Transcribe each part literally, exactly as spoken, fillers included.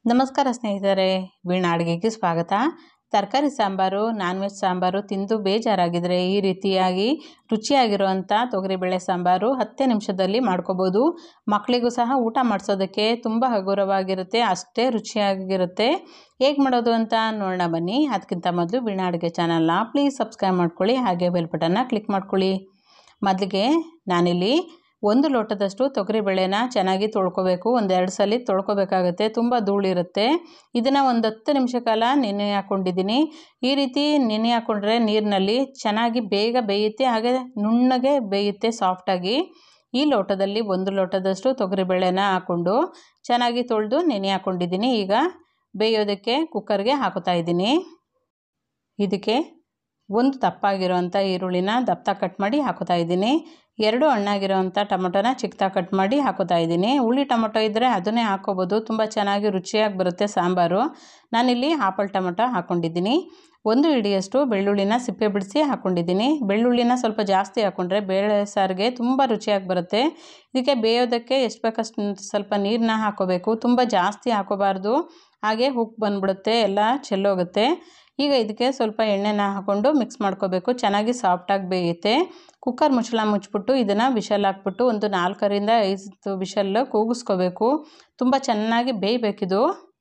ನಮಸ್ಕಾರ ಸ್ನೇಹಿತರೆ, ವೀಣಾ ಅಡುಗೆಗೆ ಸ್ವಾಗತ. ತರಕಾರಿ ಸಾಂಬಾರು, ನಾನ್ ವೆಜ್ ಸಾಂಬಾರು ತಿಂದು ಬೇಜಾರಾಗಿದ್ದರೆ ಈ ರೀತಿಯಾಗಿ ರುಚಿಯಾಗಿರುವಂಥ ತೊಗರಿಬೇಳೆ ಸಾಂಬಾರು ಹತ್ತೇ ನಿಮಿಷದಲ್ಲಿ ಮಾಡ್ಕೋಬೋದು. ಮಕ್ಕಳಿಗೂ ಸಹ ಊಟ ಮಾಡಿಸೋದಕ್ಕೆ ತುಂಬ ಹಗುರವಾಗಿರುತ್ತೆ, ಅಷ್ಟೇ ರುಚಿಯಾಗಿರುತ್ತೆ. ಹೇಗೆ ಮಾಡೋದು ಅಂತ ನೋಡೋಣ ಬನ್ನಿ. ಅದಕ್ಕಿಂತ ಮೊದಲು ವೀಣಾ ಅಡುಗೆ ಚಾನಲ್ನ ಪ್ಲೀಸ್ ಸಬ್ಸ್ಕ್ರೈಬ್ ಮಾಡ್ಕೊಳ್ಳಿ, ಹಾಗೆ ಬೆಲ್ ಬಟನ್ನ ಕ್ಲಿಕ್ ಮಾಡ್ಕೊಳ್ಳಿ. ಮೊದಲಿಗೆ ನಾನಿಲ್ಲಿ ಒಂದು ಲೋಟದಷ್ಟು ತೊಗರಿಬೇಳೆನ ಚೆನ್ನಾಗಿ ತೊಳ್ಕೊಬೇಕು. ಒಂದೆರಡು ಸಲ ತೊಳ್ಕೊಬೇಕಾಗುತ್ತೆ, ತುಂಬ ಧೂಳಿರುತ್ತೆ. ಇದನ್ನು ಒಂದು ಹತ್ತು ನಿಮಿಷ ಕಾಲ ನೆನೆ ಹಾಕ್ಕೊಂಡಿದ್ದೀನಿ. ಈ ರೀತಿ ನೆನೆ ಹಾಕ್ಕೊಂಡ್ರೆ ನೀರಿನಲ್ಲಿ ಚೆನ್ನಾಗಿ ಬೇಗ ಬೇಯುತ್ತೆ, ಹಾಗೆ ನುಣ್ಣಗೆ ಬೇಯುತ್ತೆ ಸಾಫ್ಟಾಗಿ. ಈ ಲೋಟದಲ್ಲಿ ಒಂದು ಲೋಟದಷ್ಟು ತೊಗರಿಬೇಳೆನ ಹಾಕ್ಕೊಂಡು ಚೆನ್ನಾಗಿ ತೊಳೆದು ನೆನೆ ಹಾಕ್ಕೊಂಡಿದ್ದೀನಿ. ಈಗ ಬೇಯೋದಕ್ಕೆ ಕುಕ್ಕರ್ಗೆ ಹಾಕೋತಾ ಇದ್ದೀನಿ. ಇದಕ್ಕೆ ಒಂದು ದಪ್ಪಾಗಿರೋವಂಥ ಈರುಳ್ಳಿನ ದಪ್ಪ ಕಟ್ ಮಾಡಿ ಹಾಕೋತಾ ಇದ್ದೀನಿ. ಎರಡು ಹಣ್ಣಾಗಿರೋವಂಥ ಟೊಮೊಟೊನ ಚಿಕ್ಕದಾಗಿ ಕಟ್ ಮಾಡಿ ಹಾಕೋತಾ ಇದ್ದೀನಿ. ಹುಳಿ ಟೊಮೊಟೊ ಇದ್ದರೆ ಅದನ್ನೇ ಹಾಕ್ಕೋಬೋದು, ತುಂಬ ಚೆನ್ನಾಗಿ ರುಚಿಯಾಗಿ ಬರುತ್ತೆ ಸಾಂಬಾರು. ನಾನಿಲ್ಲಿ ಆಪಲ್ ಟೊಮೊಟೊ ಹಾಕ್ಕೊಂಡಿದ್ದೀನಿ. ಒಂದು ಹಿಡಿಯಷ್ಟು ಬೆಳ್ಳುಳ್ಳಿನ ಸಿಪ್ಪೆ ಬಿಡಿಸಿ ಹಾಕ್ಕೊಂಡಿದ್ದೀನಿ. ಬೆಳ್ಳುಳ್ಳಿನ ಸ್ವಲ್ಪ ಜಾಸ್ತಿ ಹಾಕ್ಕೊಂಡ್ರೆ ಬೇಳೆ ಸಾರಿಗೆ ತುಂಬ ರುಚಿಯಾಗಿ ಬರುತ್ತೆ. ಇದಕ್ಕೆ ಬೇಯೋದಕ್ಕೆ ಎಷ್ಟು ಬೇಕಷ್ಟು ಸ್ವಲ್ಪ ನೀರನ್ನ ಹಾಕ್ಕೋಬೇಕು, ತುಂಬ ಜಾಸ್ತಿ ಹಾಕೋಬಾರ್ದು, ಹಾಗೆ ಉಪ್ಪು ಬಂದ್ಬಿಡುತ್ತೆ, ಎಲ್ಲ ಚೆಲ್ಲೋಗುತ್ತೆ. ಈಗ ಇದಕ್ಕೆ ಸ್ವಲ್ಪ ಎಣ್ಣೆನ ಹಾಕ್ಕೊಂಡು ಮಿಕ್ಸ್ ಮಾಡ್ಕೋಬೇಕು, ಚೆನ್ನಾಗಿ ಸಾಫ್ಟಾಗಿ ಬೇಯುತ್ತೆ. ಕುಕ್ಕರ್ ಮುಚ್ಚಳ ಮುಚ್ಚಿಬಿಟ್ಟು ಇದನ್ನು ವಿಷಲ್ ಹಾಕ್ಬಿಟ್ಟು ಒಂದು ನಾಲ್ಕರಿಂದ ಐದು ವಿಷಲ್ಲು ಕೂಗಿಸ್ಕೋಬೇಕು. ತುಂಬ ಚೆನ್ನಾಗಿ ಬೇಯಬೇಕಿದು.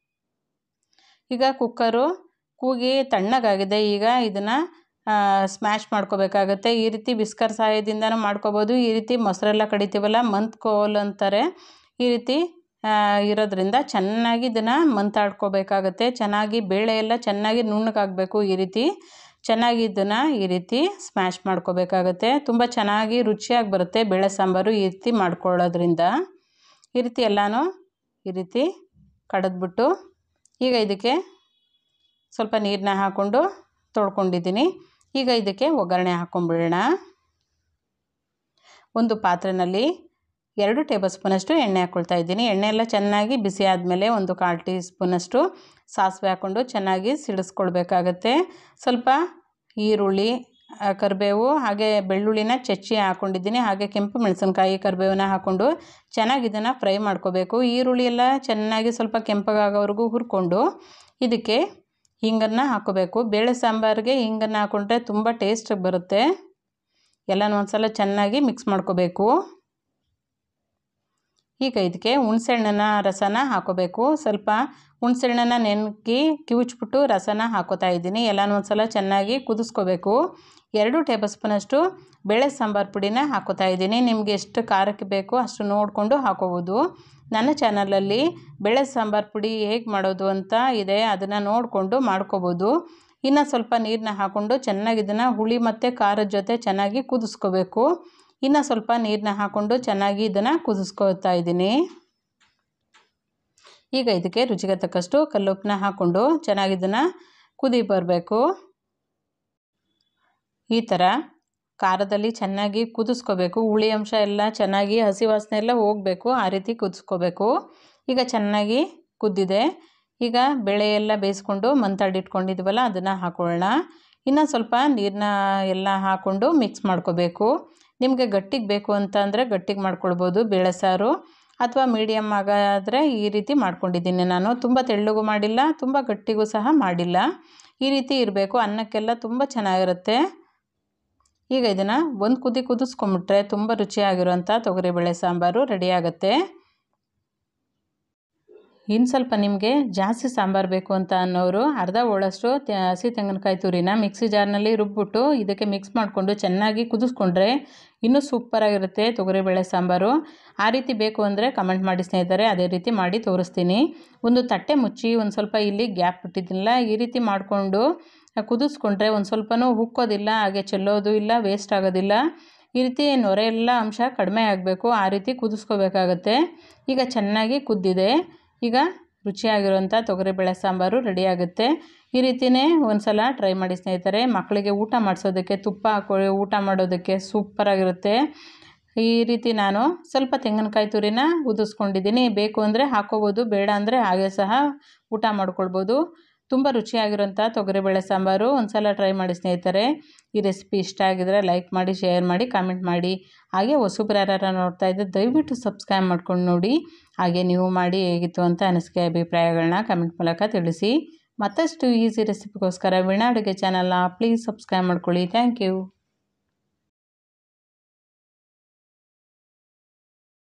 ಈಗ ಕುಕ್ಕರು ಕೂಗಿ ತಣ್ಣಗಾಗಿದೆ. ಈಗ ಇದನ್ನು ಸ್ಮ್ಯಾಶ್ ಮಾಡ್ಕೋಬೇಕಾಗತ್ತೆ. ಈ ರೀತಿ ವಿಸ್ಕರ್ ಸಹಾಯದಿಂದನೂ ಮಾಡ್ಕೋಬೋದು, ಈ ರೀತಿ ಮೊಸರೆಲ್ಲ ಕಡಿತೀವಲ್ಲ ಮಂತ್ ಕೋಲ್ ಅಂತಾರೆ, ಈ ರೀತಿ ಇರೋದ್ರಿಂದ ಚೆನ್ನಾಗಿ ಇದನ್ನು ಮಂತಾಡ್ಕೋಬೇಕಾಗತ್ತೆ. ಚೆನ್ನಾಗಿ ಬೇಳೆ ಎಲ್ಲ ಚೆನ್ನಾಗಿ ನುಣ್ಣಗಾಗಬೇಕು. ಈ ರೀತಿ ಚೆನ್ನಾಗಿ ಇದನ್ನು ಈ ರೀತಿ ಸ್ಮ್ಯಾಶ್ ಮಾಡ್ಕೋಬೇಕಾಗತ್ತೆ. ತುಂಬ ಚೆನ್ನಾಗಿ ರುಚಿಯಾಗಿ ಬರುತ್ತೆ ಬೇಳೆ ಸಾಂಬಾರು ಈ ರೀತಿ ಮಾಡ್ಕೊಳ್ಳೋದ್ರಿಂದ. ಈ ರೀತಿ ಎಲ್ಲನೂ ಈ ರೀತಿ ಕಡಿದ್ಬಿಟ್ಟು ಈಗ ಇದಕ್ಕೆ ಸ್ವಲ್ಪ ನೀರನ್ನ ಹಾಕ್ಕೊಂಡು ತೊಳ್ಕೊಂಡಿದ್ದೀನಿ. ಈಗ ಇದಕ್ಕೆ ಒಗ್ಗರಣೆ ಹಾಕ್ಕೊಂಬಿಡೋಣ. ಒಂದು ಪಾತ್ರೆಯಲ್ಲಿ ಎರಡು ಟೇಬಲ್ ಸ್ಪೂನಷ್ಟು ಎಣ್ಣೆ ಹಾಕ್ಕೊಳ್ತಾ ಇದ್ದೀನಿ. ಎಣ್ಣೆ ಎಲ್ಲ ಚೆನ್ನಾಗಿ ಬಿಸಿ ಆದಮೇಲೆ ಒಂದು ಕಾಲು ಟೀ ಸ್ಪೂನಷ್ಟು ಸಾಸಿವೆ ಹಾಕ್ಕೊಂಡು ಚೆನ್ನಾಗಿ ಸಿಡಿಸ್ಕೊಳ್ಬೇಕಾಗತ್ತೆ. ಸ್ವಲ್ಪ ಈರುಳ್ಳಿ, ಕರಿಬೇವು, ಹಾಗೆ ಬೆಳ್ಳುಳ್ಳಿನ ಚಚ್ಚಿ ಹಾಕ್ಕೊಂಡಿದ್ದೀನಿ. ಹಾಗೆ ಕೆಂಪು ಮೆಣಸಿನ್ಕಾಯಿ, ಕರಿಬೇವನ್ನ ಹಾಕ್ಕೊಂಡು ಚೆನ್ನಾಗಿ ಇದನ್ನು ಫ್ರೈ ಮಾಡ್ಕೋಬೇಕು. ಈರುಳ್ಳಿ ಎಲ್ಲ ಚೆನ್ನಾಗಿ ಸ್ವಲ್ಪ ಕೆಂಪಗಾಗೋವರೆಗೂ ಹುರ್ಕೊಂಡು ಇದಕ್ಕೆ ಹಿಂಗನ್ನು ಹಾಕ್ಕೋಬೇಕು. ಬೇಳೆ ಸಾಂಬಾರಿಗೆ ಹಿಂಗನ್ನು ಹಾಕ್ಕೊಂಡ್ರೆ ತುಂಬ ಟೇಸ್ಟಾಗಿ ಬರುತ್ತೆ. ಎಲ್ಲನೂ ಒಂದು ಸಲ ಚೆನ್ನಾಗಿ ಮಿಕ್ಸ್ ಮಾಡ್ಕೋಬೇಕು. ಈಗ ಇದಕ್ಕೆ ಹುಣಸೆಹಣ್ಣಿನ ರಸನ ಹಾಕೋಬೇಕು. ಸ್ವಲ್ಪ ಹುಣಸೆಹಣ್ಣನ್ನ ನೆನಕಿ ಕಿವುಚ್ಬಿಟ್ಟು ರಸನ ಹಾಕೋತಾ ಇದ್ದೀನಿ. ಎಲ್ಲನೂ ಒಂದು ಸಲ ಚೆನ್ನಾಗಿ ಕುದಿಸ್ಕೋಬೇಕು. ಎರಡು ಟೇಬಲ್ ಸ್ಪೂನಷ್ಟು ಬೇಳೆ ಸಾಂಬಾರು ಪುಡಿನ ಹಾಕೋತಾ ಇದ್ದೀನಿ. ನಿಮಗೆ ಎಷ್ಟು ಖಾರಕ್ಕೆ ಬೇಕೋ ಅಷ್ಟು ನೋಡಿಕೊಂಡು ಹಾಕೋಬೋದು. ನನ್ನ ಚಾನಲಲ್ಲಿ ಬೇಳೆ ಸಾಂಬಾರು ಪುಡಿ ಹೇಗೆ ಮಾಡೋದು ಅಂತ ಇದೆ, ಅದನ್ನು ನೋಡಿಕೊಂಡು ಮಾಡ್ಕೋಬೋದು. ಇನ್ನು ಸ್ವಲ್ಪ ನೀರನ್ನ ಹಾಕ್ಕೊಂಡು ಚೆನ್ನಾಗಿ ಇದನ್ನು ಹುಳಿ ಮತ್ತು ಖಾರದ ಜೊತೆ ಚೆನ್ನಾಗಿ ಕುದಿಸ್ಕೋಬೇಕು. ಇನ್ನು ಸ್ವಲ್ಪ ನೀರನ್ನ ಹಾಕ್ಕೊಂಡು ಚೆನ್ನಾಗಿ ಇದನ್ನು ಕುದಿಸ್ಕೋತಾ ಇದ್ದೀನಿ. ಈಗ ಇದಕ್ಕೆ ರುಚಿಗೆ ತಕ್ಕಷ್ಟು ಕಲ್ಲುಪ್ಪನ್ನ ಹಾಕ್ಕೊಂಡು ಚೆನ್ನಾಗಿ ಇದನ್ನು ಕುದಿ ಬರಬೇಕು. ಈ ಥರ ಖಾರದಲ್ಲಿ ಚೆನ್ನಾಗಿ ಕುದಿಸ್ಕೋಬೇಕು. ಹುಳಿ ಅಂಶ ಎಲ್ಲ ಚೆನ್ನಾಗಿ ಹಸಿ ವಾಸನೆ ಎಲ್ಲ ಹೋಗಬೇಕು, ಆ ರೀತಿ ಕುದಿಸ್ಕೋಬೇಕು. ಈಗ ಚೆನ್ನಾಗಿ ಕುದ್ದಿದೆ. ಈಗ ಬೇಳೆ ಎಲ್ಲ ಬೇಯಿಸ್ಕೊಂಡು ಮಂತಾಡಿಟ್ಕೊಂಡಿದ್ವಲ್ಲ ಅದನ್ನು ಹಾಕೊಳ್ಳೋಣ. ಇನ್ನು ಸ್ವಲ್ಪ ನೀರನ್ನ ಎಲ್ಲ ಹಾಕ್ಕೊಂಡು ಮಿಕ್ಸ್ ಮಾಡ್ಕೋಬೇಕು. ನಿಮಗೆ ಗಟ್ಟಿಗೆ ಬೇಕು ಅಂತ ಅಂದರೆ ಗಟ್ಟಿಗೆ ಮಾಡ್ಕೊಳ್ಬೋದು ಬೇಳೆ ಸಾರು, ಅಥವಾ ಮೀಡಿಯಮ್ ಆಗಾದರೆ ಈ ರೀತಿ ಮಾಡ್ಕೊಂಡಿದ್ದೀನಿ ನಾನು. ತುಂಬ ತೆಳ್ಳಗೂ ಮಾಡಿಲ್ಲ, ತುಂಬ ಗಟ್ಟಿಗೂ ಸಹ ಮಾಡಿಲ್ಲ, ಈ ರೀತಿ ಇರಬೇಕು. ಅನ್ನಕ್ಕೆಲ್ಲ ತುಂಬ ಚೆನ್ನಾಗಿರುತ್ತೆ. ಈಗ ಇದನ್ನು ಒಂದು ಕುದಿ ಕುದಿಸ್ಕೊಂಬಿಟ್ರೆ ತುಂಬ ರುಚಿಯಾಗಿರುವಂಥ ತೊಗರಿಬೇಳೆ ಸಾಂಬಾರು ರೆಡಿಯಾಗುತ್ತೆ. ಇನ್ನು ಸ್ವಲ್ಪ ನಿಮಗೆ ಜಾಸ್ತಿ ಸಾಂಬಾರು ಬೇಕು ಅಂತ ಅನ್ನೋರು ಅರ್ಧ ಹೋಳಷ್ಟು ಹಸಿ ತೆಂಗಿನಕಾಯಿ ತುರಿನ ಮಿಕ್ಸಿ ಜಾರ್ನಲ್ಲಿ ರುಬ್ಬಿಬಿಟ್ಟು ಇದಕ್ಕೆ ಮಿಕ್ಸ್ ಮಾಡಿಕೊಂಡು ಚೆನ್ನಾಗಿ ಕುದಿಸ್ಕೊಂಡ್ರೆ ಇನ್ನೂ ಸೂಪರಾಗಿರುತ್ತೆ ತೊಗರಿಬೇಳೆ ಸಾಂಬಾರು. ಆ ರೀತಿ ಬೇಕು ಅಂದರೆ ಕಮೆಂಟ್ ಮಾಡಿ ಸ್ನೇಹಿತರೆ, ಅದೇ ರೀತಿ ಮಾಡಿ ತೋರಿಸ್ತೀನಿ. ಒಂದು ತಟ್ಟೆ ಮುಚ್ಚಿ ಒಂದು ಸ್ವಲ್ಪ ಇಲ್ಲಿ ಗ್ಯಾಪ್ ಬಿಟ್ಟಿದ್ದಿಲ್ಲ, ಈ ರೀತಿ ಮಾಡಿಕೊಂಡು ಕುದಿಸ್ಕೊಂಡ್ರೆ ಒಂದು ಸ್ವಲ್ಪನೂ ಉಕ್ಕೋದಿಲ್ಲ, ಹಾಗೆ ಚೆಲ್ಲೋದು ಇಲ್ಲ, ವೇಸ್ಟ್ ಆಗೋದಿಲ್ಲ. ಈ ರೀತಿ ನೊರೆ ಎಲ್ಲ ಅಂಶ ಕಡಿಮೆ ಆಗಬೇಕು, ಆ ರೀತಿ ಕುದಿಸ್ಕೋಬೇಕಾಗತ್ತೆ. ಈಗ ಚೆನ್ನಾಗಿ ಕುದ್ದಿದೆ. ಈಗ ರುಚಿಯಾಗಿರುವಂಥ ತೊಗರಿಬೇಳೆ ಸಾಂಬಾರು ರೆಡಿಯಾಗುತ್ತೆ. ಈ ರೀತಿಯೇ ಒಂದು ಸಲ ಟ್ರೈ ಮಾಡಿ ಸ್ನೇಹಿತರೆ. ಮಕ್ಕಳಿಗೆ ಊಟ ಮಾಡಿಸೋದಕ್ಕೆ ತುಪ್ಪ ಹಾಕಿ ಊಟ ಮಾಡೋದಕ್ಕೆ ಸೂಪರಾಗಿರುತ್ತೆ. ಈ ರೀತಿ ನಾನು ಸ್ವಲ್ಪ ತೆಂಗಿನಕಾಯಿ ತುರಿನ ಉದಿಸ್ಕೊಂಡಿದ್ದೀನಿ. ಬೇಕು ಅಂದರೆ ಹಾಕ್ಕೋಬೋದು, ಬೇಡ ಅಂದರೆ ಹಾಗೆ ಸಹ ಊಟ ಮಾಡ್ಕೊಳ್ಬೋದು. ತುಂಬ ರುಚಿಯಾಗಿರೋಂಥ ತೊಗರಿಬೇಳೆ ಸಾಂಬಾರು ಒಂದು ಸಲ ಟ್ರೈ ಮಾಡಿ ಸ್ನೇಹಿತರೆ. ಈ ರೆಸಿಪಿ ಇಷ್ಟ ಆಗಿದ್ರೆ ಲೈಕ್ ಮಾಡಿ, ಶೇರ್ ಮಾಡಿ, ಕಾಮೆಂಟ್ ಮಾಡಿ. ಹಾಗೆ ಹೊಸಬ್ರು ಯಾರು ನೋಡ್ತಾ ಇದ್ದರೆ ದಯವಿಟ್ಟು ಸಬ್ಸ್ಕ್ರೈಬ್ ಮಾಡ್ಕೊಂಡು ನೋಡಿ. ಹಾಗೆ ನೀವು ಮಾಡಿ ಹೇಗಿತ್ತು ಅಂತ ಅನಿಸಿಕೆ ಅಭಿಪ್ರಾಯಗಳನ್ನ ಕಮೆಂಟ್ ಮೂಲಕ ತಿಳಿಸಿ. ಮತ್ತಷ್ಟು ಈಸಿ ರೆಸಿಪಿಗೋಸ್ಕರ ವೀಣಾ ಅಡುಗೆ ಚಾನಲ್ನ ಪ್ಲೀಸ್ ಸಬ್ಸ್ಕ್ರೈಬ್ ಮಾಡ್ಕೊಳ್ಳಿ. Thank you.